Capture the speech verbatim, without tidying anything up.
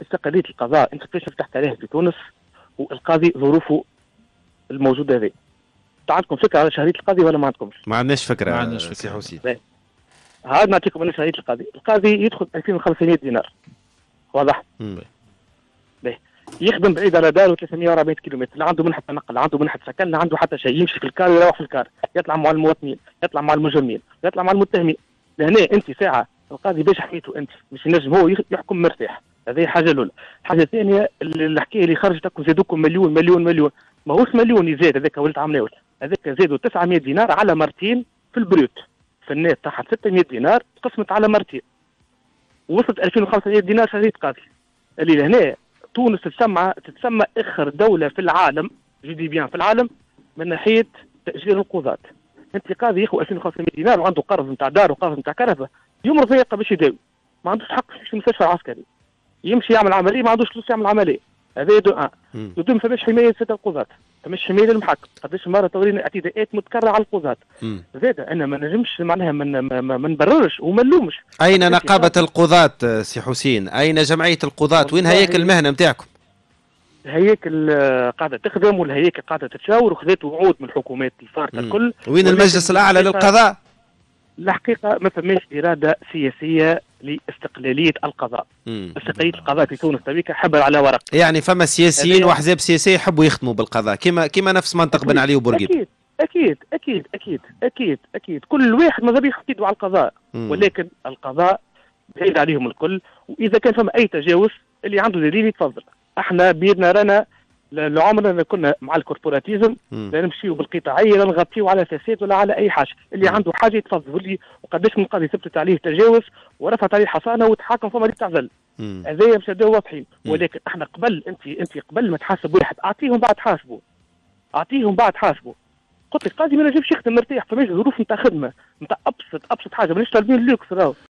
استقلاليه القضاء انت كيفاش فتحت عليه في تونس والقاضي ظروفه الموجوده هذه. عندكم فكره على شهريه القاضي ولا ما عندكمش؟ ما عندناش فكره. ما عندناش فكره سي حسين. هذا نعطيكم انا شهريه القاضي. القاضي يدخل ألفين وخمسمائة دينار واضح؟ باهي يخدم بعيد على داره ثلاثمائة وأربعين كيلومتر، لا عنده منحه نقل، لا عنده منحه سكن، لا عنده حتى شيء، يمشي في الكار ويروح في الكار، يطلع مع المواطنين، يطلع مع المجرمين، يطلع مع المتهمين. لهنا انت ساعه القاضي باش حكيته انت مش ينجم هو يحكم مرتاح. هذه حاجه الاولى. الحاجه الثانيه الحكايه اللي خرجتكم زادوكم مليون مليون مليون، ماهوش مليون يزاد هذاك ولد عمناول، هذاك زادوا تسعمائة دينار على مرتين في البريوت، في النت تحت ستمائة دينار قسمت على مرتين وصلت ألفين وخمسمائة دينار شهريه قاضي. اللي لهنا تونس تسمى تتسمى اخر دوله في العالم جي دي بيان في العالم من ناحيه تاجير القضاة. انت قاضي ياخذ ألفين وخمسمائة دينار وعنده قرض نتاع دار وقرض نتاع كرفه، يمرض فيقه باش يداوي، ما عندوش حق في المستشفى العسكري، يمشي يعمل عمليه ما عندوش فلوس يعمل عمليه. هذا دو ان. دو ما فماش حمايه لسته القضاة، فماش حمايه للمحكم. قداش مره تورينا اعتداءات متكرره على القضاة. زاد انا ما نجمش معناها ما من نبررش وما نلومش. اين نقابه القضاة سي حسين؟ اين جمعيه القضاة؟ وين هياكل المهنه نتاعكم؟ الهياكل قاعده تخدم والهياكل قاعده تتشاور وخذت وعود من الحكومات الفارقه الكل. وين المجلس الاعلى للقضاء؟ الحقيقه ما فماش اراده سياسيه لاستقلاليه القضاء. مم. استقلاليه القضاء في تونس تويكا حبر على ورق. يعني فما سياسيين واحزاب سياسيه يحبوا يخدموا بالقضاء كما كما نفس منطق بن علي وبورقيب. اكيد اكيد اكيد اكيد اكيد اكيد كل واحد ماذا بيه يحط يده على القضاء. مم. ولكن القضاء بعيد عليهم الكل، واذا كان فما اي تجاوز اللي عنده دليل يتفضل. احنا بيدنا رانا لعمرنا كنا مع الكوربوراتيزم، لا نمشيو بالقطاعيه لا نغطيو على فساد ولا على اي حاجه، اللي عنده حاجه يتفضل لي. وقداش من قاضي ثبتت عليه تجاوز ورفعت عليه حصانه وتحاكم فما تعزل. هذايا باش نبداو واضحين. ولكن احنا قبل انت انت قبل ما تحاسب واحد اعطيهم بعد حاسبه. اعطيهم بعد حاسبه. قلت لك قاضي ما نجمش يخدم مرتاح، فماش ظروف نتاع خدمه نتاع ابسط ابسط حاجه مانيش طالبين اللوكس راهو.